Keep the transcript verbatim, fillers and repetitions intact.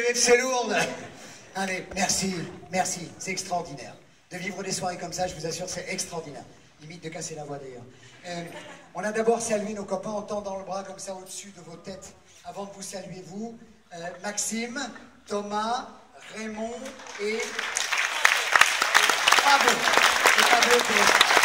c'est lourd. Allez, merci, merci, c'est extraordinaire. De vivre des soirées comme ça, je vous assure, c'est extraordinaire. Limite de casser la voix d'ailleurs. Euh, on a d'abord salué nos copains en tendant le bras comme ça au-dessus de vos têtes. Avant de vous saluer, vous, euh, Maxime, Thomas, Raymond et Pablo. Et Pablo,